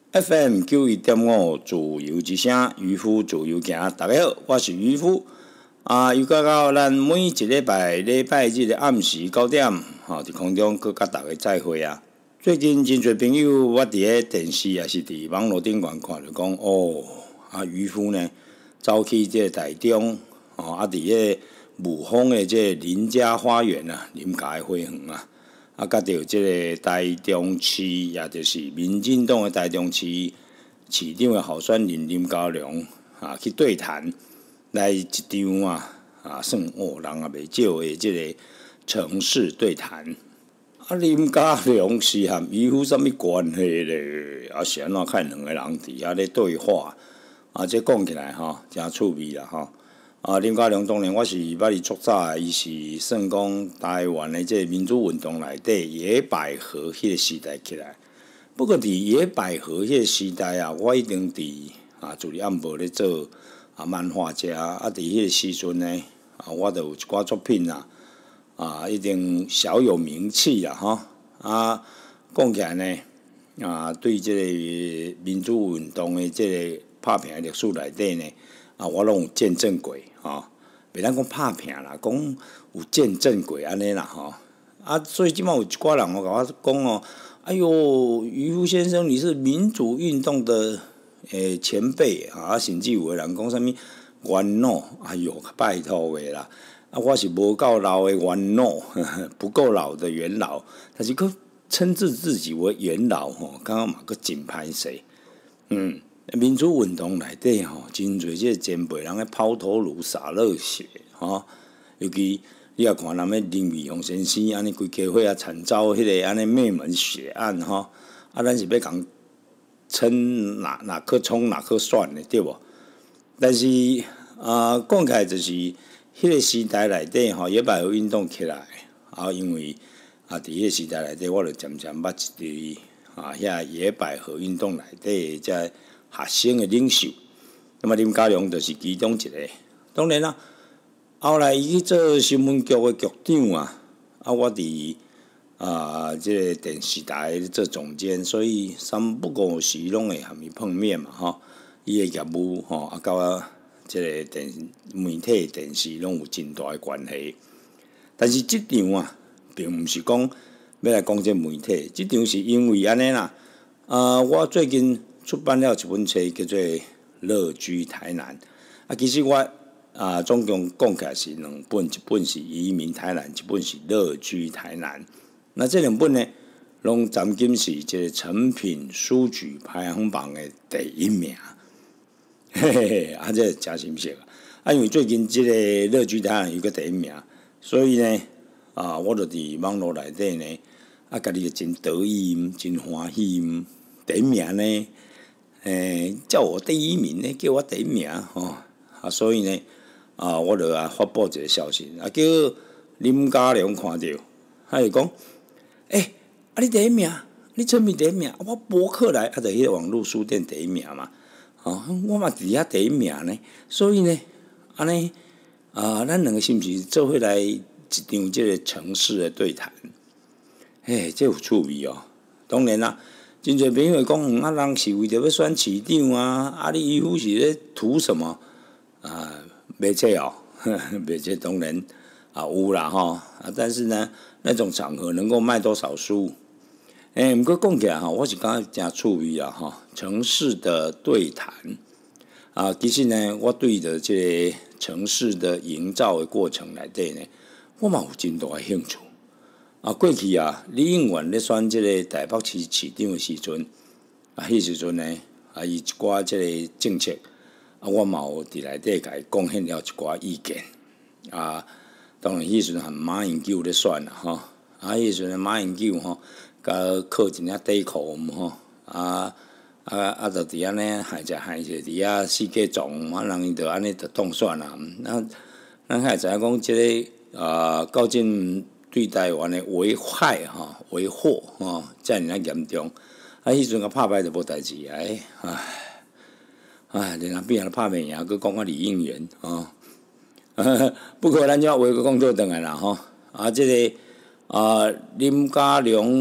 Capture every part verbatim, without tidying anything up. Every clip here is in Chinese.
F M 九一点五自由之声，渔夫自由行。大家好，我是渔夫。啊，又到到咱每一礼拜礼拜日的暗时九点，吼，伫空中搁甲大家再会啊。最近真侪朋友，我伫咧电视也是伫网络顶悬看着讲，哦，啊渔夫呢走去即个台中，哦，啊伫个雾峰的即个林家花园啊，林家的花园啊。啊，甲着即个台中市，也就是民进党的台中市市长的候选人林佳龙啊，去对谈，来一场啊啊，算哦人也袂少的即个城市对谈。啊，林佳龙是和渔夫啥物关系咧？啊，是安怎看两个人伫遐咧对话？啊，这讲起来吼，真趣味啦吼。啊，林佳龙当然我是捌伊足早，伊是算讲台湾的即个民主运动内底野百合迄个时代起来。不过伫野百合迄个时代啊，我一定伫啊，助理暗部咧做啊漫画家，啊，伫迄个时阵呢，啊，我著有一寡作品啊，啊，一定小有名气啦吼。啊，讲起来呢，啊，对即个民主运动的即个拍拼的历史内底呢。啊，我拢有见证过吼，袂当讲拍拼啦，讲有见证过安尼啦吼。啊，所以即摆有一寡人我甲我讲哦，哎哟，渔夫先生你是民主运动的诶前辈啊，甚至有个人讲啥物元老，哎哟，拜托诶啦，啊，我是无够老诶元老，不够老的元老，但是佫称自自己为元老吼，刚刚嘛佫真歹势，嗯。民主运动内底吼，真侪即个前辈人咧抛头颅洒热血吼，尤其你也看咱们林伟雄先生安尼规家伙啊惨遭迄个安尼灭门血案吼，啊，咱是要讲称哪哪颗葱哪颗蒜的对无？但是啊，讲起来就是迄个时代内底吼，野百合运动起来啊，因为啊，伫迄个时代内底，我就渐渐捌一滴啊，遐野百合运动内底即学生的领袖，那么林佳龙就是其中一个。当然啦，后来伊去做新闻局的局长啊，啊，我伫啊即个电视台做总监，所以三不五时拢会和伊碰面嘛吼。伊的业务吼，啊，甲即个电媒体电视拢有真大的关系。但是即场啊，并毋是讲要来讲这媒体，即场是因为安尼啦。啊，我最近出版了一本册，叫做《乐居台南》。啊，其实我啊，总共讲起来是两本，一本是《移民台南》，一本是《乐居台南》。那这两本呢，拢曾经是这个诚品书局排行榜的第一名。嘿嘿嘿，啊，这真新鲜啊！啊，因为最近这个《乐居台南》有个第一名，所以呢，啊，我就伫网络内底呢，啊，家己就真得意，真欢喜，第一名呢。诶，叫我第一名呢，叫我第一名吼，啊，所以呢，啊，我就啊发布一个消息，啊，叫林佳龙看到，他就讲，诶、欸，啊，你第一名，你成名第一名，我博客来，啊，就迄个网络书店第一名嘛，哦，我嘛伫遐第一名呢，所以呢，安尼啊，咱两个是毋是做伙来一场即个城市的对谈？嘿，这有趣味哦，当然啦。真侪朋友讲，啊，人是为着要选市长啊，啊，你渔夫是咧图什么啊？卖册哦，卖册当然啊有啦吼，啊，但是呢，那种场合能够卖多少书？诶、欸，毋过讲起来吼，我是感觉真趣味啊吼，城市的对谈啊，其实呢，我对着这个城市的营造的过程内底呢，我嘛有真大的兴趣。啊，过去啊，李应元咧选即个台北市市长的时阵，啊，迄时阵呢，啊，伊一寡即个政策，啊，我嘛有伫内底甲伊贡献了一寡意见。啊，当然迄时阵和马英九咧选啦，吼，啊，迄时阵马英九吼，甲靠一领短裤吼，啊啊啊，就伫安尼害者害者伫遐四界撞，啊，人伊就安尼就当选啦。那咱还知影讲即个啊，到今。对台湾的危害吼、危祸吼，遮尔啊严重，啊，迄阵甲拍败就无代志啊，唉，唉，连阿变啊拍袂赢，佮讲啊李应元吼，不过咱遮话佮讲倒转来啦吼，啊，即、这个啊林佳龙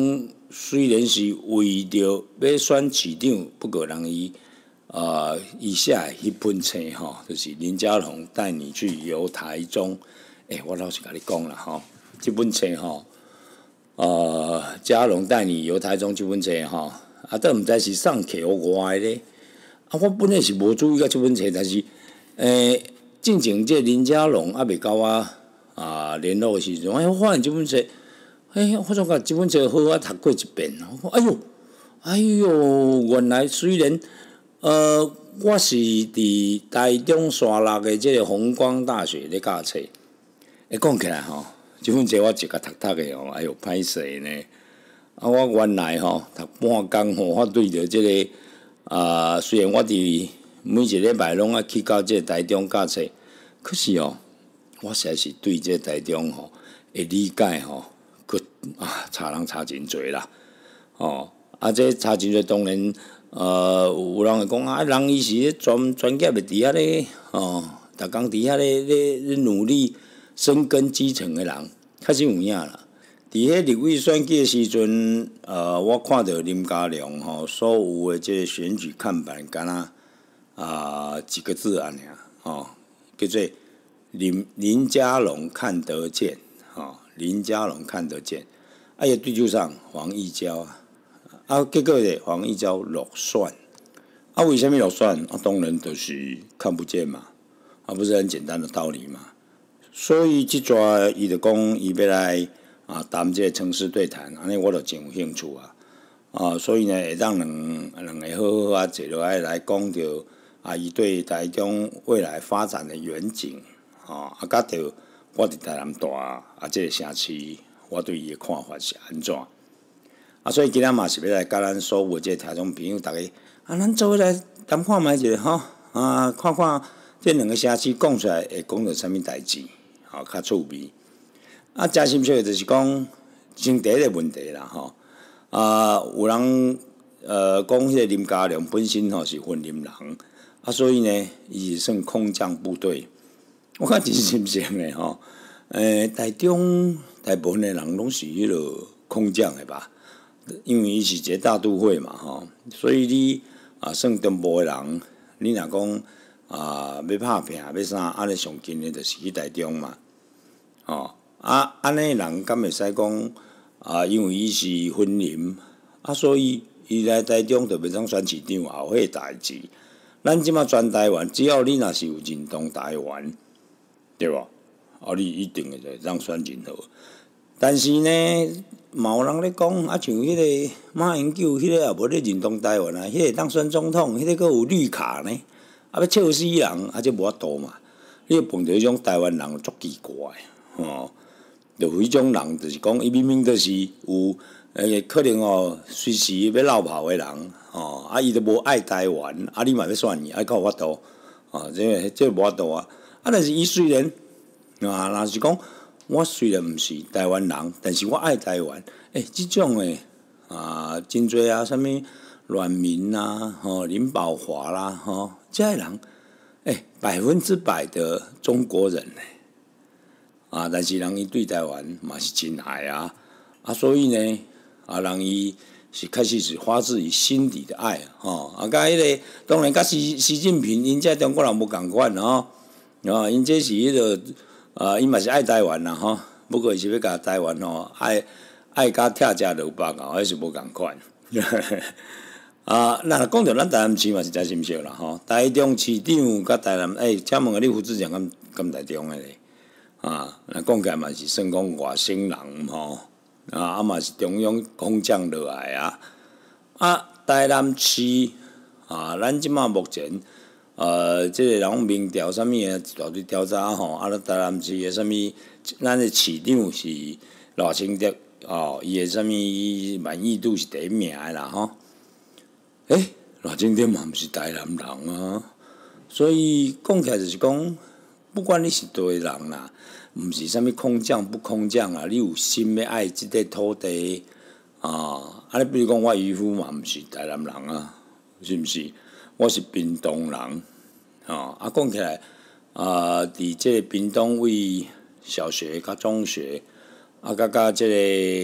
虽然是为着要选市长，不过人伊啊，伊写诶迄本册吼，就是林佳龙带你去游台中。诶、欸，我老实甲你讲啦吼，即本册吼，呃，佳龙带你游台中即本册吼，啊，都毋知是送客互我诶咧。啊，我本来是无注意到即本册，但是诶、欸，进前即林佳龙还未甲我啊联络诶时阵，哎，我发现即本册。哎，我总觉即本册好啊，读过一遍。哎呦，哎呦，原来虽然呃，我是伫台中山落的即个弘光大学咧教册。诶，讲起来吼，即本册我一甲读读的吼，哎呦，歹势呢。啊，我原来吼读半工吼，我对着即个啊、呃，虽然我伫每一礼拜拢爱去到即个台中教册，可是哦，我实在是对即个台中吼会理解吼。啊，差人差真侪啦，哦，啊，这差真侪当然，呃，有人会讲啊，人伊是专专业的伫遐咧，哦，逐工伫遐咧咧咧努力深耕基层的人，确实有影啦。伫迄立委选举的时阵，呃，我看到林佳龙吼所有的即个选举看板，敢若啊几个字安尼啊，哦，叫做林林佳龙看得见，哦。林佳龙看得见，啊，伊对手上黄义交啊，啊，结果咧黄义交落选，啊，为什么落选？啊，当然就是看不见嘛，啊，不是很简单的道理嘛。所以即阵伊就讲伊要来啊谈这个城市对谈，安尼我就真有兴趣啊，啊，所以呢会当两两个好好啊坐落来来讲着啊，伊对台中未来发展的远景，啊，啊，甲着。我伫台南大啊，即、这个城市，我对伊诶看法是安怎？啊，所以今仔嘛是要来甲咱所有即个听众朋友，逐个啊，咱做伙来谈看觅一下吼，啊，看看即两个城市讲出来会讲到啥物代志，吼、啊，较趣味。啊，诚心说就是讲，先第一个问题啦，吼，啊，有人呃讲迄个林佳龙本身吼是云林人，啊，所以呢，伊是算空降部队。我看真心实诶吼，诶，台中大部分诶人拢是迄落空降诶吧，因为伊是一个大都会嘛吼，所以你啊算中部诶人，你若讲啊要拍拼要啥，安尼上近诶就是去台中嘛，吼啊安尼人敢会使讲啊，因为伊是云林啊，所以伊来台中就袂当选市长后迄代志。咱即马全台湾，只要你若是有认同台湾。对无？啊，你一定会当选真好。但是呢，嘛有人咧讲，啊，像迄个马英九，迄个也无咧认同台湾啊，迄个当选总统，迄个佫有绿卡呢，啊，要笑死人，啊，这无法度嘛。你碰到迄种台湾人，足奇怪，吼，就有迄种人，就是讲，伊明明就是有诶，可能哦，随时要落跑诶人，吼，啊，伊都无爱台湾，啊，你嘛要选伊，啊，较有法度，啊，这这无法度啊。啊，但是伊虽然啊，若是讲我虽然毋是台湾人，但是我爱台湾。诶、欸，即种诶啊，真侪啊，啥物阮民啦，吼、林保华啦，吼，这些人，诶、欸，百分之百的中国人呢，啊，但是人伊对台湾嘛是真爱啊，啊，所以呢，啊，人伊是开始是发自于心底的爱，吼、啊，甲迄、那个当然甲习习近平因这中国人无共款吼。哦，因这是迄个啊，因嘛是爱台湾啦吼，不过是要甲台湾吼爱爱甲拆食落腹啊，还是无共款。啊，那讲到咱台南市嘛是真心笑啦吼，台中市长甲台南，诶、欸，请问下你副市长敢敢台中诶咧？啊，那讲起来嘛是算讲外省人吼，啊，啊嘛是中央空降落来啊，啊，台南市啊，咱即马目前。呃，即、这个人民调啥物诶，一大堆调查吼，啊，咱台南市诶啥物，咱诶市长是赖清德哦，伊诶啥物满意度是第一名诶啦吼。诶、欸，赖清德嘛毋是台南人啊，所以讲起来就是讲，不管你是倒诶人啦，毋是啥物空降不空降啊，你有心要爱即块土地啊，啊，你比如讲我渔夫嘛，毋是台南人啊，是毋是？我是屏东人，吼、哦、啊，讲起来啊，伫即个屏东为小学甲中学，啊，甲甲即个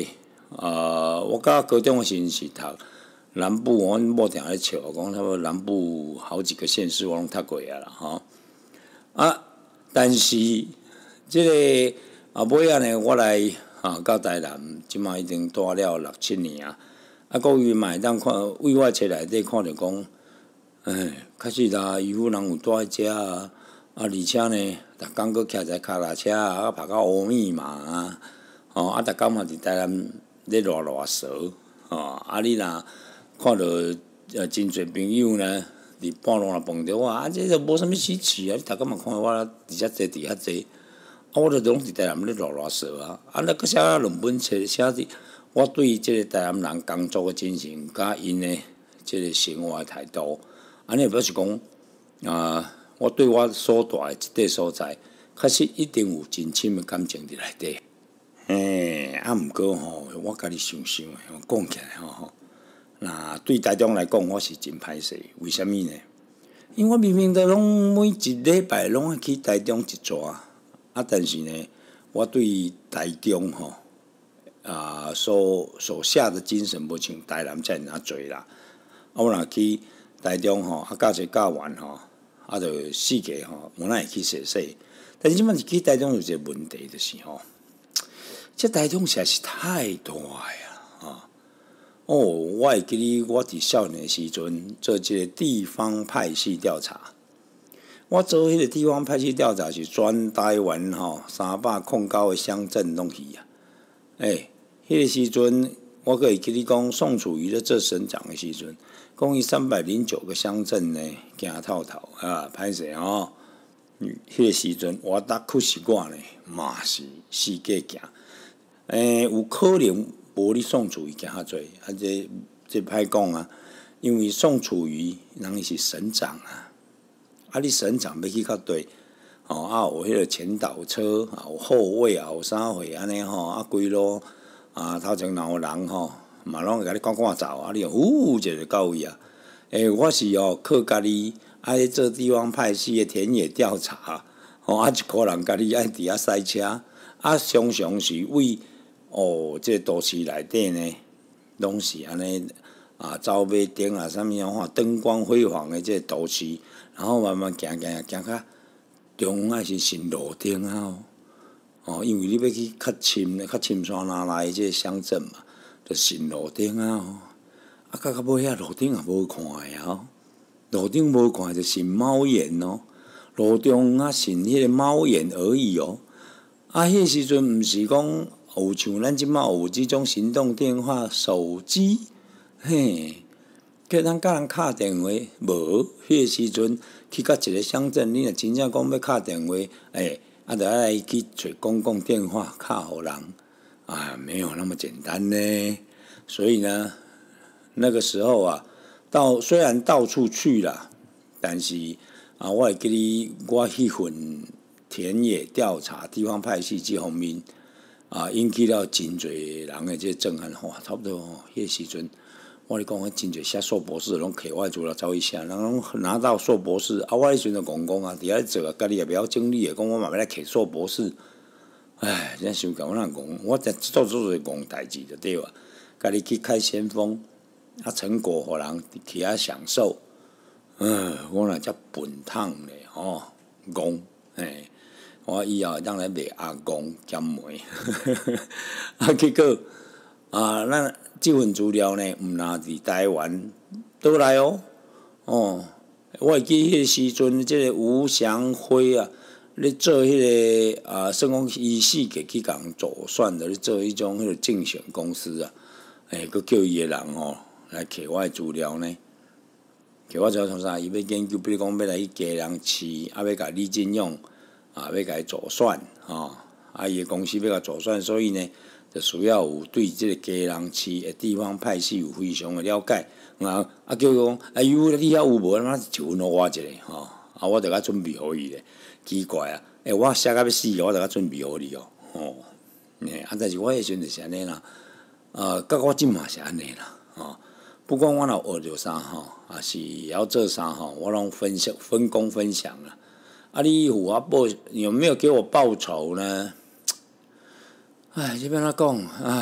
呃，我甲高中诶时阵是读南部，阮某定咧笑，讲差不多南部好几个县市我拢读过啊啦，吼。啊，但是即个后尾仔呢，我来啊到台南，即马已经住了六七年啊。啊，各位嘛会当看，为我册内底看着讲，哎，确实啦，渔夫人有住喺遮啊，啊，而且呢，逐工佫骑一台脚踏车啊，啊，跑到乌米嘛啊，吼，啊，逐工嘛伫台南咧热热趖，吼，啊，你若看到呃真侪朋友呢，伫半路若碰着我，啊，这就无啥物稀奇啊，你逐工嘛看我伫遮坐伫遐坐，啊，我着拢伫台南咧热热趖啊，啊，咱佫写两本册，写伫我对即个台南人工作诶精神，甲因诶即个生活诶态度，安尼表示讲啊，我对我所住诶即块所在，确实一定有真深诶感情伫内底。嘿，啊，毋过吼，我家己想想诶，讲起来吼，那对台中来讲，我是真歹势，为虾米呢？因为我明明都拢每一礼拜拢爱去台中一撮，啊，但是呢，我对台中吼。啊，所所下的精神无像台南遮尔啊侪啦。啊，我若去台中吼，啊，教一教完吼，啊，着四界吼，无哪会去踅踅。但是即摆是去台中有一个问题，就是吼，这台中实在是太大呀，啊！哦，我会记哩，我伫少年时阵做即个地方派系调查。我做迄个地方派系调查是全台湾吼三百零九个乡镇拢去啊，诶。迄个时阵，我可会记你讲，宋楚瑜咧做省长的时阵，讲伊三百零九个乡镇呢，行透透啊，歹势吼。迄个时阵，我搭屈实我呢，嘛是四界行。诶、欸，有可能无你宋楚瑜行较济，啊，这这歹讲啊，因为宋楚瑜人伊是省长啊，啊，你省长要去较对。吼、哦、啊，有迄个前导车，啊，有后卫啊，有啥货安尼吼，啊，规路。啊，头前若有人吼，嘛拢会甲你赶赶走啊！你呼一下就到位啊！诶、欸，我是哦靠家己爱做地方派系的田野调查，吼啊一个人家己爱伫遐赛车，啊常常是为哦这个都市内底呢，拢是安尼啊，走马灯啊，啥物啊，吼灯光辉煌的这个都市，然后慢慢行行行到中央是新路顶啊！哦。哦，因为你要去较深、较深山哪来即个乡镇嘛，着新路顶啊！吼，啊，到到尾遐路顶也无看诶啊！路顶无看着新猫眼哦，路中啊新迄个猫眼而已哦。啊，迄个时阵毋是讲有像咱即马有即种行动电话、手机，嘿，叫咱甲人敲电话无？迄个时阵去到一个乡镇，你若真正讲要敲电话，诶。啊，得爱去找公共电话敲互人，啊，没有那么简单呢。所以呢，那个时候啊，到虽然到处去了，但是啊，我会记哩，我迄份田野调查、地方派系这方面啊，引起了真侪人的这个震撼。哇，差不多哦，迄个时阵。我咧讲，迄真侪写硕博士拢摕我做了走一下，人拢拿到硕博士，啊，我迄时阵讲讲啊，伫遐做啊，家己也不要经历诶，讲我嘛要来摕硕博士，唉，真想讲我哪讲，我在做做做讲代志就对啊，家己去开先锋，啊，成果互人去遐享受，嗯，我若遮笨桶咧吼，戆，嘿，我以后会当来卖阿戆减梅，啊，结果啊，咱。这份资料呢，毋若伫台湾倒来哦，哦，我会记迄个时阵，即个吴祥辉啊，咧做迄个啊，算讲伊四个去共做选的，咧做迄种迄个竞选公司啊，诶，佮叫伊个人哦来摕我的资料呢，摕我资料从啥？伊要研究，比如讲要来去基隆市，啊，要甲李进勇啊，要甲伊做选，吼，啊，伊个公司要甲做选，所以呢。就需要有对即个基隆市的地方派系有非常的了解，啊啊叫讲，啊有你遐有无？哪就分互我一个吼，啊我着甲准备互伊咧，奇怪啊！诶、欸，我写到要死，我着甲准备互你哦，吼，诶，啊但是我迄时阵就是安尼啦，啊，甲我即嘛是安尼啦，吼，不管我若学着啥吼，啊是要做啥吼，我拢分享分工分享啦。啊，你有我报有没有给我报酬呢？唉，这边怎讲？唉。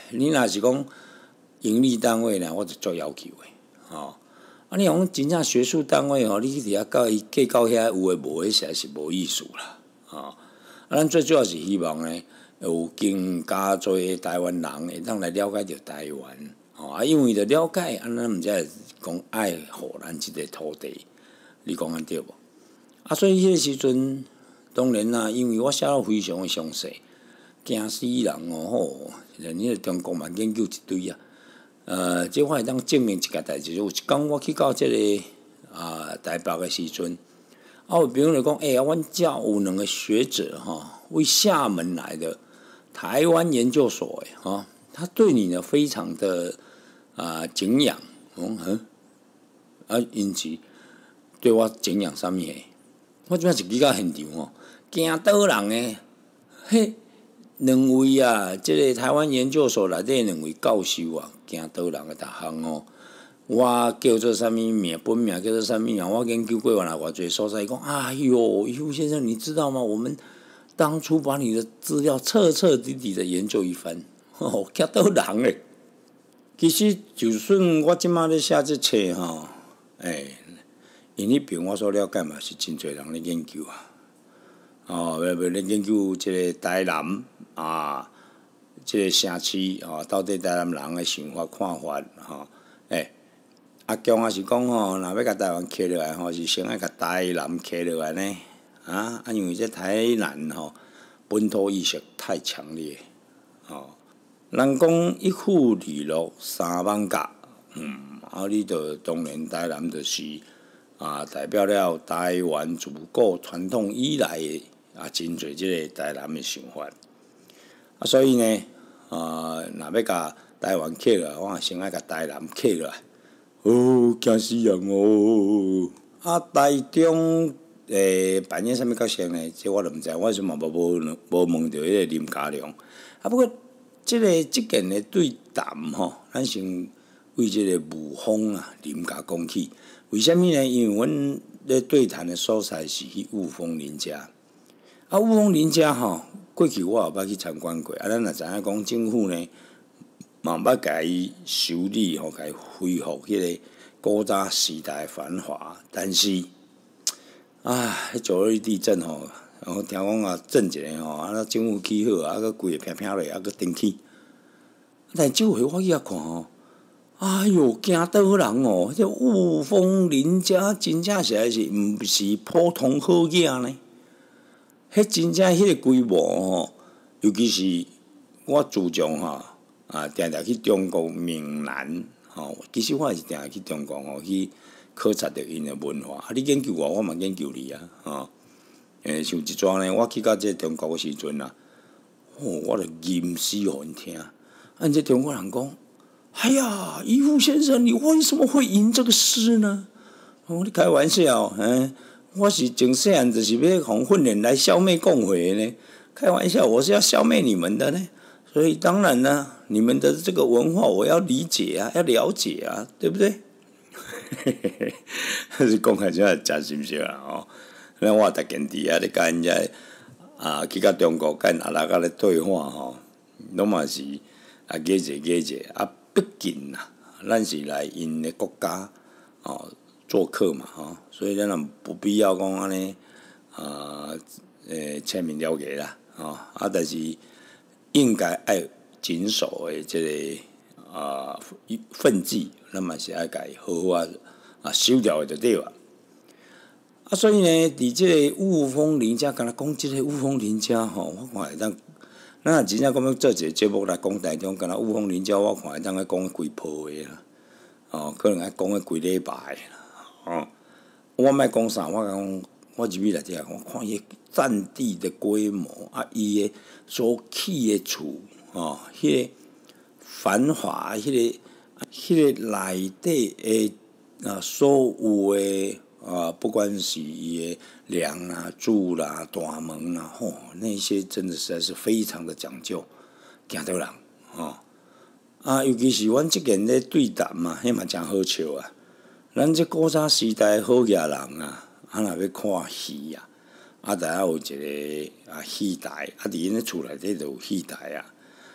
你若是讲盈利单位呢，我就做要求的，吼、啊，你讲真正学术单位吼，你伫遐教伊计较遐有诶无诶，实在是无意思啦，吼、啊，咱最主要是希望呢，有更加侪台湾人会当来了解着台湾，吼、啊，因为着了解，啊，咱毋才会讲爱护咱即个土地，你讲安对无？啊，所以迄个时阵，当然啦，因为我写得非常诶详细，惊死人哦吼，连迄个中国嘛研究一堆啊。呃，即我会当证明一件代志，有一工我去到即、这个啊台北诶时阵，啊有朋友就讲，哎、欸，阮遮有两个学者吼，为厦门来的台湾研究所诶吼，他对你呢非常的啊敬仰，嗯哼，啊因此对我敬仰啥物诶？我即摆是去到现场吼，惊倒人诶，嘿。两位啊，即、这个台湾研究所内底两位教授啊，惊倒人诶，逐项哦。我叫做啥物名？本名叫做啥物名？我研究过偌偌侪所在，讲哎哟，于夫先生，你知道吗？我们当初把你的资料彻彻底底的研究一番，哦，惊倒人诶。其实就算我即摆咧写即册吼，诶，因迄边我所了解嘛，是真侪人咧研究啊。哦，要要咧研究即个台南啊，即、这个城市哦，到底台南人诶想法看法吼，诶、欸，啊，强啊是讲吼，若要甲台湾起落来吼，是先爱甲台南起落来呢，啊，啊，因为这台南吼本土意识太强烈，哦，人讲一户二路三艋舺，嗯，啊，你着当然台南就是啊，代表了台湾自古传统以来诶。啊，真侪即个台南诶想法，啊，所以呢，啊，若要甲台湾起来，我先爱甲台南起来。哦，惊死人哦！啊，台中诶扮演啥物角色呢？这我就毋知，我是嘛无无无问着迄个林佳良。啊，不过即、这个即件诶对谈吼，咱先为即个吴峰啊林家讲起。为虾米呢？因为阮咧对谈诶所在是去雾峰林家。啊，雾峰林家吼，过去我也捌去参观过。啊，咱也知影讲政府呢，嘛捌甲伊修理吼，甲伊恢复迄个古早时代繁华。但是，啊，迄九二一地震吼，然后听讲啊震一下吼，啊，政府起好，啊，佮规个平平咧，啊，佮登起。但这回我去遐看吼，哎哟，惊倒人哦！这雾峰林家真正实在是毋是普通好囝呢。迄真正迄个规模吼，尤其是我自从吼啊，定定去中国闽南吼，其实我也是定定去中国吼去考察着因诶文化。啊，你研究我，我嘛研究你啊，吼。诶，像一桩呢，我去到这中国诶时阵啊，哦，我著吟诗互因听。啊，这中国人讲，哎呀，渔夫先生，你为什么会吟这个诗呢？哦，你开玩笑，嗯。我是从细汉就是要互训练来消灭共匪呢，开玩笑，我是要消灭你们的呢，所以当然呢，你们的这个文化我要理解啊，要了解啊，对不对？嘿嘿嘿，是讲起真真心实啦吼。咱我逐件伫遐咧甲人家啊去到中国甲阿拉甲咧对话吼，拢嘛是啊解者解者啊，毕竟呐，咱是来因的国家哦。做客嘛，吼，所以咱也不必要讲安尼啊，诶，签名了解啦，吼，啊，但是应该爱谨守诶，即个啊分际，咱嘛是爱家好好啊啊守条诶，就对啊。啊，所以呢，伫即个雾峰林家，敢若讲即个雾峰林家吼，我看会当，咱若真正讲要做一个节目来讲台中，敢若雾峰林家，我看会当爱讲规鋪诶啦，哦，可能爱讲个规礼拜啦。哦，我莫讲啥，我讲我入去内底我看伊占地的规模啊，伊的所起的厝，哦，迄、那个繁华，迄、那个、迄、那个内底的啊，所有的啊，不管是伊的梁啦、柱啦、大门啦，吼、哦，那些真的实在是非常的讲究，惊到人，哦，啊，尤其是阮即件咧对谈嘛，迄嘛真好笑啊。咱这古早时代好野人啊，啊若要看戏啊，啊，知影有一个啊戏台，啊，伫因咧厝内底就有戏台啊，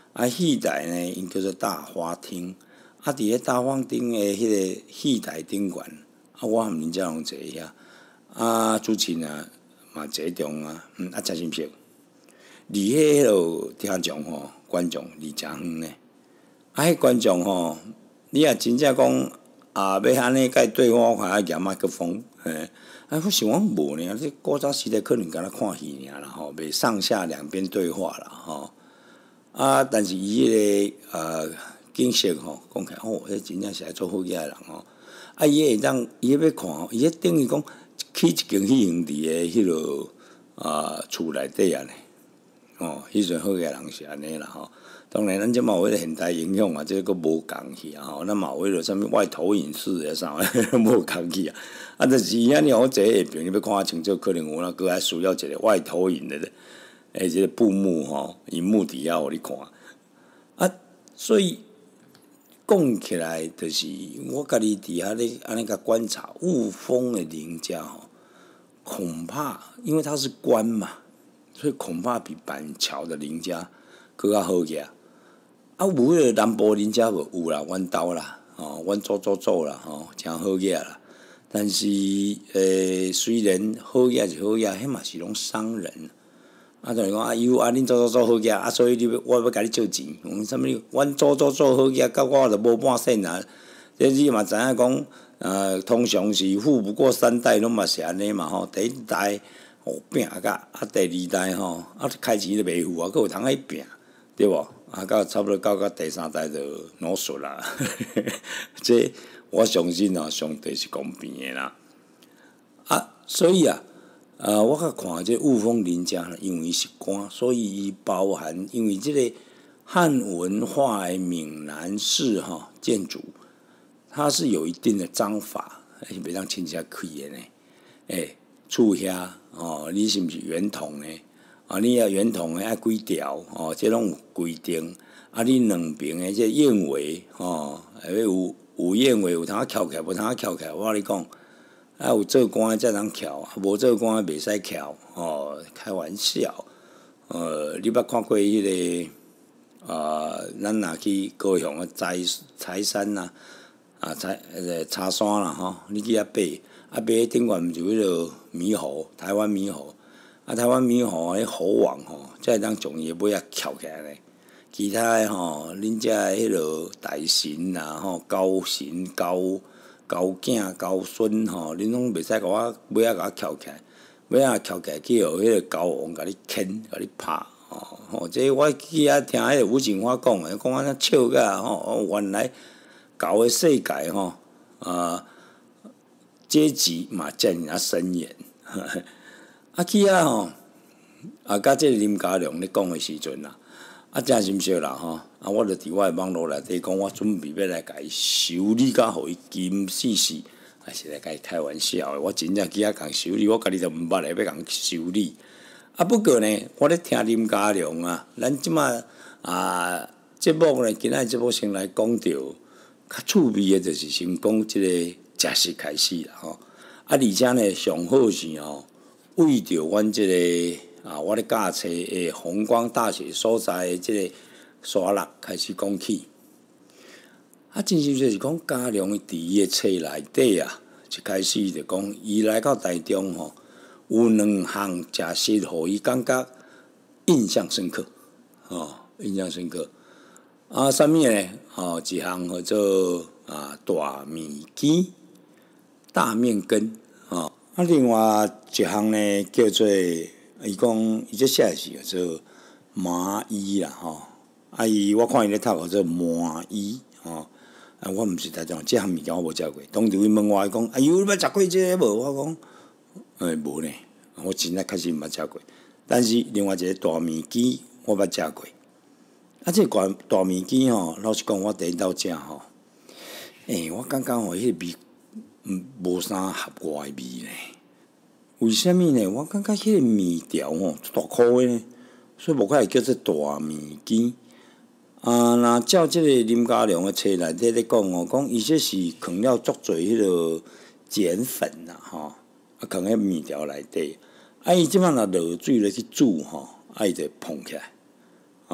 啊，戏台呢，因叫做大花厅。啊，伫咧大花厅诶迄个戏台顶悬，啊，我含恁遮拢坐遐。啊，主持人嘛坐中啊，嗯，啊，真心惜。离迄落听众吼，观众离诚远呢。啊，迄观众吼，你若真正讲啊，要安尼甲伊对话，我看爱举麦克风，嘿，啊，我想讲无呢，这古早时代可能敢若看戏尔啦吼，袂上下两边对话啦吼。啊，但是伊迄个呃景色吼，讲起来哦，迄真正是爱做好嘢人吼。啊，伊会当，伊要看吼，伊迄等于讲去一间戏院伫诶迄落啊厝内底安尼。哦，迄阵好嘅人是安尼啦吼。当然，咱即嘛有迄个现代影响啊，即个无共去啊吼。咱嘛有迄个啥物外投影式诶啥，无共去啊。啊，就是安尼，我坐下边你要看清楚，可能有那个还需要一个外投影的诶，即个布幕吼，荧幕底下互你看。啊，所以讲起来，就是我家己伫遐咧安尼甲观察雾峰的林家吼，恐怕因为它是关嘛，所以恐怕比板桥的林家搁较好个。啊，有迄个南部林家无有啦，阮兜啦，吼，阮祖祖祖啦，吼，诚好个啦。但是，诶，虽然好个是好个，迄嘛是拢商人。啊，就是讲啊，有啊，恁祖祖祖好个，啊，所以你要我要甲你借钱，讲啥物？阮祖祖祖好个，甲我著无半仙啊。这你嘛知影讲，呃，通常是富不过三代，拢嘛是安尼嘛吼。第一代哦拼甲，啊，第二代吼，啊开钱就袂富啊，佫有通爱拼，对无？啊，到差不多到到第三代就老顺啦。这我相信啊，上帝是公平的啦。啊，所以啊。呃，我较看这雾峰林家呢，因为是官，所以伊包含因为这个汉文化的闽南式哈、哦、建筑，它是有一定的章法，是袂当亲切开的呢。诶，厝遐哦，你是毋是圆筒呢？啊，你要圆筒的爱几条哦，这拢有规定。啊，你两边的这燕尾哦，有有燕尾，有通啊翘起来，无通啊翘起来。我甲你讲。啊，有做官才通翘，无做官袂使翘。哦，开玩笑。呃，你捌看过迄、那个啊？咱若去高雄的柴柴山呐、啊，啊柴呃茶山啦吼，你去遐爬，啊爬顶悬毋是迄落猕猴，台湾猕猴。啊，台湾猕猴迄猴王吼，才会当将伊尾仔翘起来咧。其他诶吼，恁遮诶迄落大神啦吼，高神高。交囝交孙吼，恁拢袂使甲我尾仔甲我翘起来，尾仔翘起来去互迄个高王甲你牵，甲你拍吼。吼，这我去遐听迄个吴景华讲诶，讲安尼笑甲吼，原来搞诶世界吼，啊阶级嘛遮尔啊森严。啊去遐吼，啊甲即个林家良咧讲诶时阵啦，啊真心惜啦吼。啊，我著伫我诶网络内底讲，我准备要来甲伊修理，甲互伊金死死，还是来甲伊开玩笑诶。我真正去遐共修理，我家己都毋捌咧要共修理。啊，不过呢，我咧听林家良啊，咱即马啊节目呢，今仔节目先来讲到较趣味诶，就是先讲即个食食开始啦吼。啊，而且呢，上好是吼，为着阮即个啊，我咧教册诶弘光大学所在诶即个。沙落开始讲起，啊，真实就是讲家良伫伊诶册内底啊，一开始就讲伊来到台中吼，有两项食食，互伊感觉印象深刻，哦，印象深刻。啊，啥物呢？哦，一项叫做啊大面羹、大面羹，哦，啊，另外一项呢叫做，伊讲伊这写是叫做麻衣啦，吼。啊！伊我看伊咧读叫做麻衣吼，啊，我毋是台中，即项物件我无食过。当时伊问我，伊讲：“哎呦，你捌食过即个无？”我讲：“诶，无呢，我真正确实毋捌食过。但是另外一个大面羹我捌食过。啊，即个大面羹吼，老实讲，我第一道食吼，诶，我感觉吼，迄个味嗯无啥合我诶味呢。为虾米呢？我感觉迄个面条吼大箍诶呢，所以无怪会叫做大面羹。啊，若照即个林家良诶册内底咧讲哦，讲伊说是放了足侪迄落碱粉啦，吼，啊放喺面条内底，啊伊即摆若落水咧去煮吼，啊伊就膨起来，哦，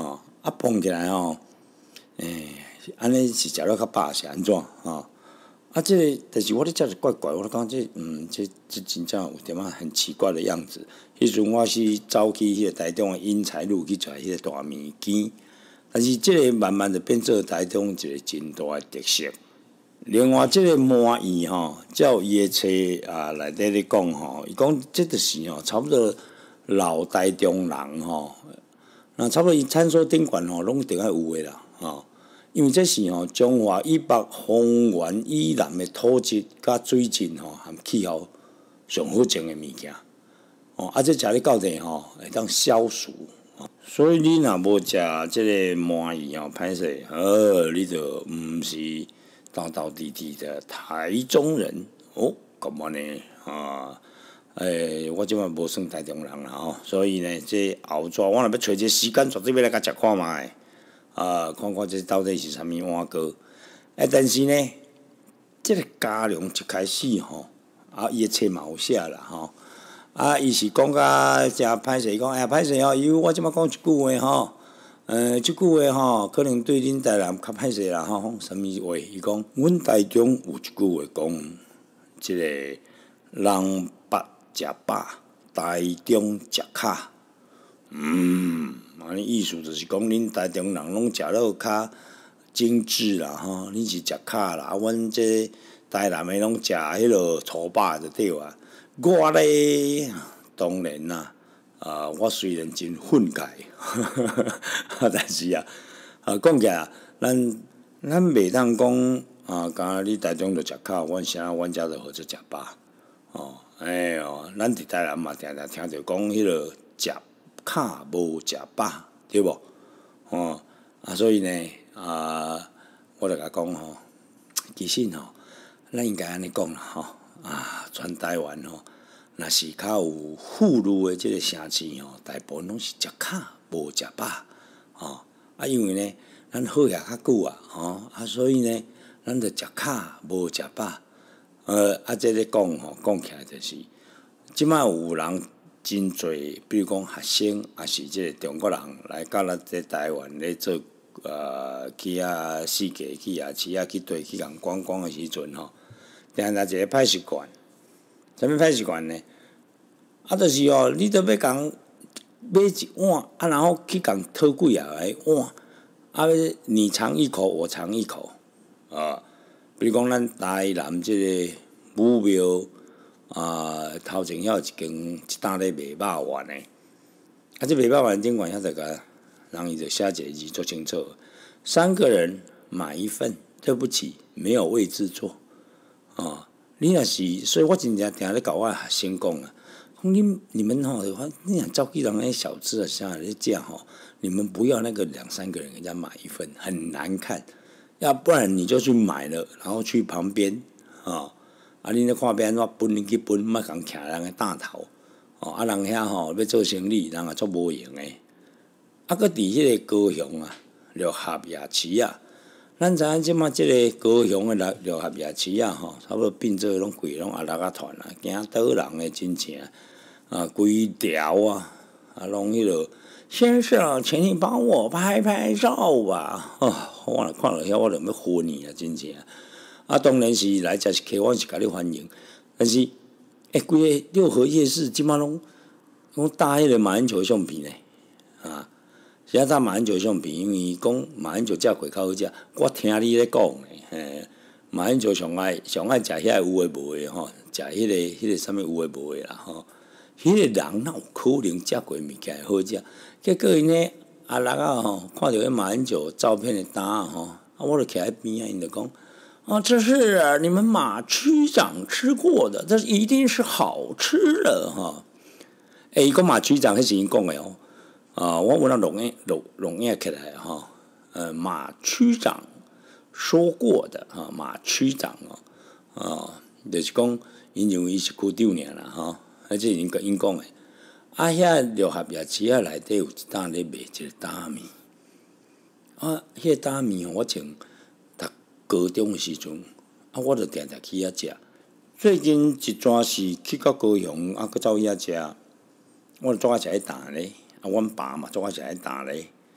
啊碰起来吼，诶，安尼是食了较饱是安怎吼？啊，即、这个但是我咧食着怪怪，我感觉这嗯，这这真正有点仔很奇怪的样子。迄阵我是走去迄个台中的英才路去食迄个大面羹，但是即个慢慢就变做台中一个真大的特色。另外，即个麻圆吼，照伊的册啊内底咧讲吼，伊讲即就是吼，差不多老台中人吼，那差不多伊餐桌顶悬吼，拢定爱有诶啦吼。因为这是吼中华以北、方圆以南的土质、甲水质吼含气候上好种的物件。哦，啊，这食咧到地吼会当消暑。所以你若无食即个麻圆吼，歹势，呃，你就毋是道道地地的台中人哦，咁安尼啊。诶，我即摆无算台中人啦吼，所以呢，这后续我若要找一个时间，绝对要来甲食看卖。啊，看看这到底是啥物碗糕？哎，但是呢，这个家良一开始吼，啊，伊诶册嘛有写啦吼，啊，伊是讲甲诚歹势，伊讲哎呀歹势吼，因为我即摆讲一句话吼，呃，即句话吼，可能对恁台南较歹势啦吼，啥物话？伊讲，阮台中有一句话讲，即个人北食饱，台中食卡，嗯。安尼意思就是讲，恁台中人拢食了较精致啦，吼，恁是食卡啦，啊，阮这台南诶拢食迄落粗饱就对啊。我咧，当然啦，啊，我虽然真愤慨，但是啊，啊，讲起来，咱咱袂当讲啊，讲你台中着食卡，阮啥阮遮着好做食饱，哦，哎哟，咱伫台南嘛，定定听着讲迄落食。卡无食饱，对无？吼啊，所以呢，啊，我著甲讲吼，其实吼，咱应该安尼讲啦吼，啊，全台湾吼，若是较有富裕的即个城市吼，大部分拢是食卡无食饱，吼啊，因为呢，咱好遐较久啊，吼啊，所以呢，咱著食卡无食饱，呃，啊，即个讲吼，讲起来就是，即摆有人。真侪，比如讲学生，也是即个中国人来到咱这台湾咧做，呃，去啊世界去啊，市啊去对去共观光诶时阵吼，定定一个歹习惯。啥物歹习惯呢？啊，就是哦，你都要共买一碗，啊，然后去共讨几啊个碗，啊，你尝一口，我尝一口，啊，比如讲咱台南即个武庙。啊，头前遐有一间一担咧卖肉丸诶，啊，这卖肉丸顶悬遐一个人伊就写一个字做清楚，三个人买一份，对不起，没有位置坐。啊，你若是，所以我真正定咧甲我学生讲啊，讲你你们吼，你若照去人迄小吃啊啥咧食吼，你们不要那个两三个人人家买一份，很难看，要不然你就去买了，然后去旁边啊。啊！恁咧看要安怎分恁去分，莫共徛人诶担头，哦！啊，人遐吼要做生意，人也足无用诶。啊，搁伫迄个高雄啊，六合夜市啊，咱知影即马即个高雄诶六六合夜市啊，吼，差不多变做拢规拢阿六仔团啊，行倒人诶真正啊，规条啊，啊，拢迄落先生，请你帮我拍拍照吧。哦，我若看落遐，我著要昏去啊，真正。啊，当然是来食一客，我是甲你欢迎。但是，诶，规个六合夜市即马拢拢搭迄个马英九相片咧，啊，是啊搭马英九相片，因为讲马英九食过较好食。我听你咧讲诶，嘿，马英九上爱上爱食遐有诶无诶吼，食迄个迄个啥物有诶无诶啦吼。迄个人哪有可能食过物件好食？结果因呢阿六啊吼，看着迄马英九照片诶单啊吼，啊我著徛喺边啊，因著讲。啊，这是你们马区长吃过的，这一定是好吃的哈。哎、欸，伊讲马区长迄是因讲的哦。啊，我有那录音录录音起来哈。呃，马区长说过的哈，马区长哦，啊，就是讲因认为伊是区长尔啦哈，啊，这因因讲的。啊，遐六合夜市啊内底有一担咧卖一个大面，啊，迄、那个大面我从高中诶时阵，啊，我著定定去遐食。最近一转是去到高雄，啊，搁走去遐食，我著做啊食迄担咧。啊，阮爸嘛做啊食迄担咧。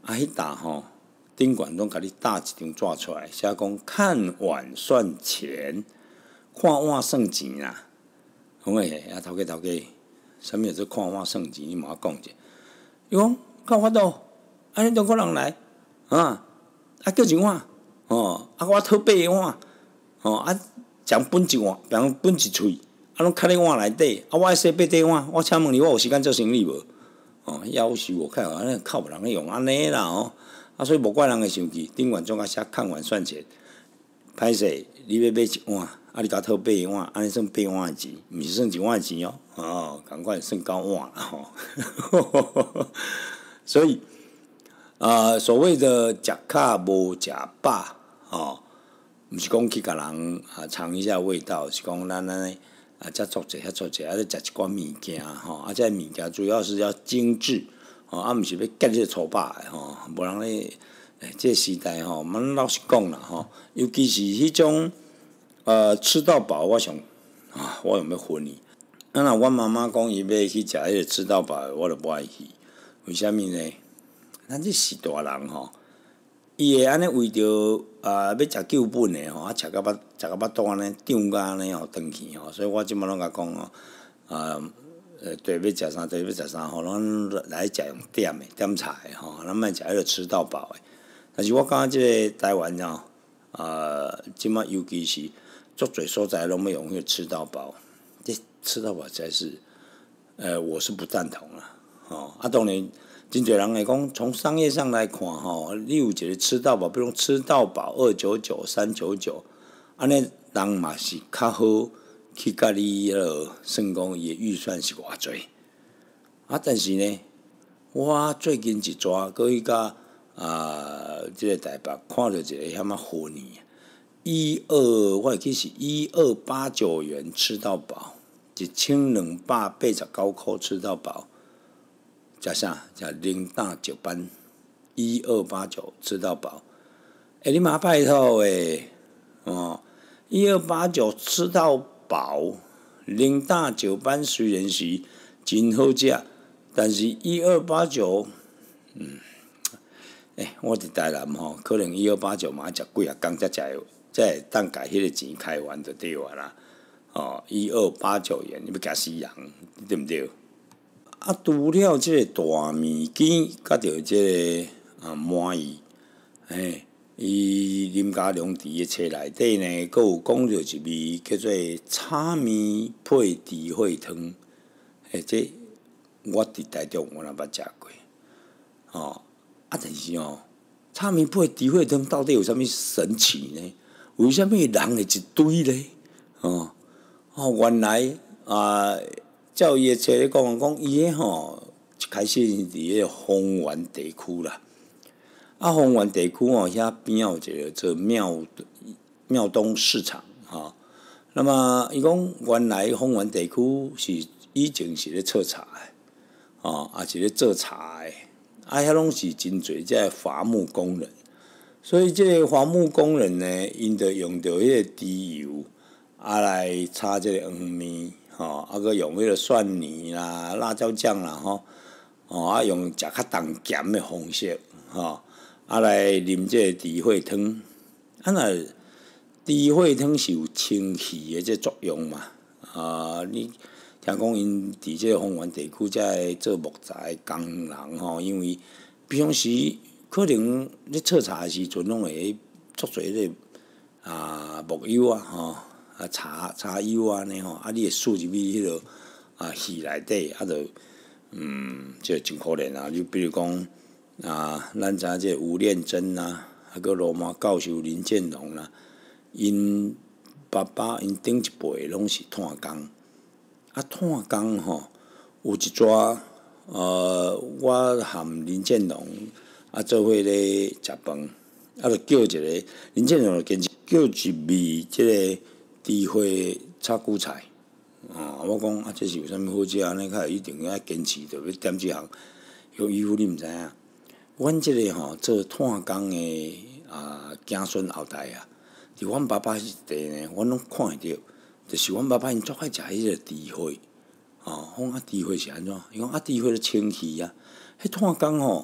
啊，迄搭吼，顶管拢甲你搭一张纸出来，写讲看碗算钱，看碗算钱啦。讲诶，啊头家头家，啥物叫做看碗算钱？你麻我讲者。伊讲，较有法度，安尼中国人来，啊，啊叫一碗，哦，啊我讨八个碗，哦啊，将分一碗，将分一喙，啊拢卡咧碗内底，啊我爱洗八底碗，我请问你，我有时间做生意无？哦，夭寿我看安尼靠人咧用安尼啦哦，啊所以无怪人会生气，顶碗总啊写看碗算钱，歹势，你要买一碗。啊！你甲讨八个碗，安尼算八碗钱，毋是算一碗钱哦。哦，共款算九碗啦吼。所以，啊、呃，所谓的食卡无食饱，哦，毋是讲去甲人啊尝一下味道，是讲咱安尼啊，遮作者遐作者，啊，咧食一寡物件吼，啊，这物件主要是要精致，吼，啊，毋是要结这粗饱的吼，无人咧，诶，这个时代吼，咱老实讲啦吼，尤其是迄种。呃，吃到饱，我想啊，我有没有分你？啊，若阮妈妈讲伊要去食迄个吃到饱，我就无爱去。为虾米呢？咱这是大人吼，伊会安尼为着啊要食救本的吼，啊食到巴食到巴肚安尼胀甲安尼吼，转去吼，所以我即摆拢甲讲哦，啊，呃，对，要食啥，对，要食啥吼，咱来食用点的点菜吼，咱莫食迄个吃到饱的。但是我感觉即个台湾吼，啊，即摆尤其是。足侪所在拢要用迄个吃到饱，这吃到饱实在是，呃，我是不赞同啦。哦，啊，当然，真侪人会讲，从商业上来看，吼，你有一个吃到饱，比如吃到饱二九九、三九九，安尼人嘛是较好去甲你迄落算讲伊诶预算是偌济。啊，但是呢，我最近一抓过去甲啊，即、這個台北看到一个遐么婚礼。一二，我会记是一二八九元吃到饱，一千两百八十九块吃到饱。食啥？食零大酒班，一二八九吃到饱。欸，你妈拜托诶，哦，一二八九吃到饱，零大酒班虽然是真好食，但是一二八九，嗯，欸，我伫台南吼，可能一二八九嘛食几啊工才食会。才会当家迄个钱开完就对啊啦，哦，一二八九元，你要惊死人，对毋对？啊，除了即个大面羹，甲着即个啊满意，嘿，伊林家良伫诶册内底呢，佫有讲着一味叫做炒面配猪血汤，嘿，这我伫台中我若捌食过，哦，啊，但是哦，炒面配猪血汤到底有啥物神奇呢？为虾米人会一堆咧？哦哦，原来啊，照伊诶册咧讲讲，伊诶吼一开始伫迄个丰原地区啦。啊，丰原地区哦，遐边仔有一个做庙庙东市场哈。那么伊讲，原来丰原地区是以前是咧测茶诶，哦，也是咧做茶诶，啊，遐拢是真侪即伐木工人。所以，即个伐木工人呢，因着用着迄个猪油，啊来炒即个黄面，吼，啊，佮用迄个蒜泥啦、辣椒酱啦，吼，哦，啊，用食较重咸的方式，吼，啊来啉即个猪血汤。啊，若猪血汤是有清气的即作用嘛？啊，你听讲因伫即个丰原地区才做木材工人吼，因为平时。可能咧测茶诶时阵，拢会做做迄个啊木油啊，吼啊茶茶油啊，安尼吼，啊你会输入去迄落啊戏内底，啊就嗯，即真可怜啊！你比如讲啊，咱知影即吴念真啊，还个罗马教授林建龙啦，因爸爸因顶一辈拢是炭工，啊炭工吼有一撮呃，我含林建龙。啊，做伙咧食饭，啊，就叫一个林建荣就坚持叫一味即个猪血炒韭菜。哦，我讲啊，这是有啥物好食？安尼较一定要坚持着要点即项。有义父你毋知影，阮即个吼做炭工诶啊，子孙后代啊，伫阮爸爸迄代呢，阮拢看会着，就是阮爸爸因足爱食迄个猪血。哦，讲啊，猪血是安怎？伊讲啊，猪血咧清气啊，迄炭工吼。